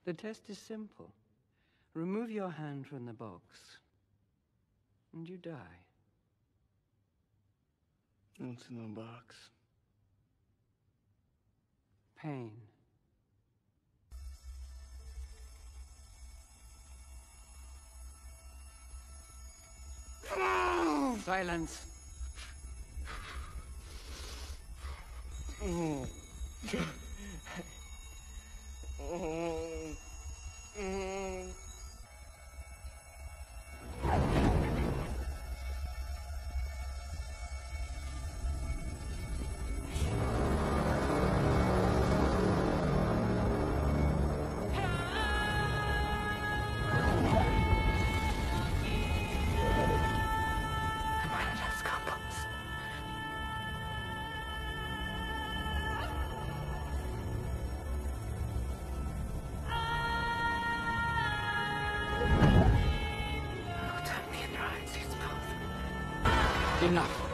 The test is simple. Remove your hand from the box, and you die. What's in the box? Pain. Silence. Enough.